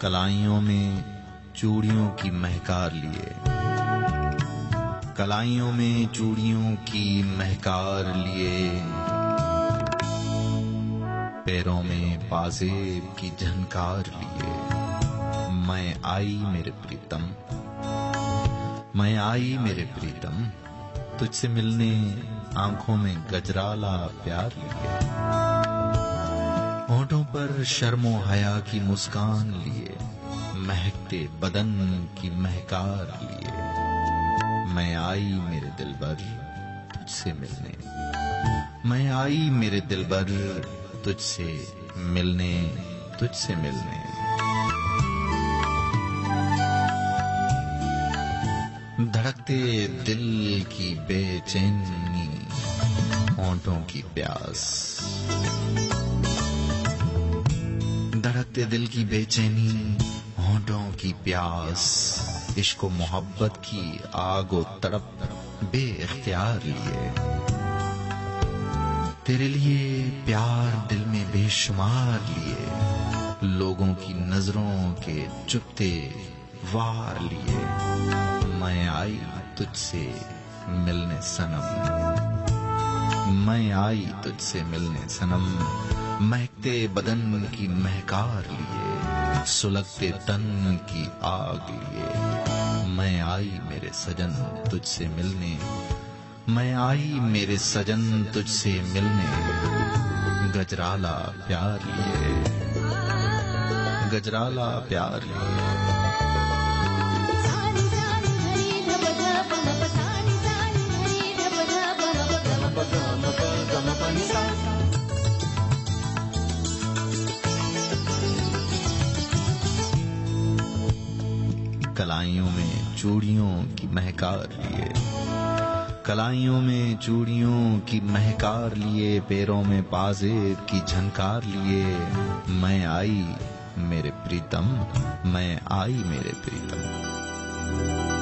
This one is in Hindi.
कलाइयों में चूड़ियों की महकार लिए, कलाइयों में चूड़ियों की महकार लिए, पैरों में पाजेब की झनकार लिए। मैं आई मेरे प्रीतम, मैं आई मेरे प्रीतम, तुझसे मिलने आंखों में गजराला प्यार लिए, होठों पर शर्मो हया की मुस्कान लिए, महकते बदन की महकार लिए। मैं आई मेरे दिलबर तुझसे मिलने, मैं आई मेरे दिलबर तुझसे मिलने, तुझसे मिलने। धड़कते दिल की बेचैनी, होंठों की प्यास, धड़कते दिल की बेचैनी, होंठों की प्यास, इश्क व मोहब्बत की आग व तड़प बेइख्तियार लिए। तेरे लिए प्यार दिल में बेशुमार लिए, लोगों की नजरों के चुपते वार लिए। मैं आई तुझसे मिलने सनम, मैं आई तुझसे मिलने सनम, महकते बदन की महकार लिए, सुलगते तन की आग लिए। मैं आई मेरे सजन तुझसे मिलने, मैं आई मेरे सजन तुझसे मिलने, गजराला प्यार लिए, गजराला प्यार लिए। कलाइयों में चूड़ियों की महकार लिए, कलाइयों में चूड़ियों की महकार लिए, पैरों में पाजेब की झनकार लिए। मैं आई मेरे प्रीतम, मैं आई मेरे प्रीतम।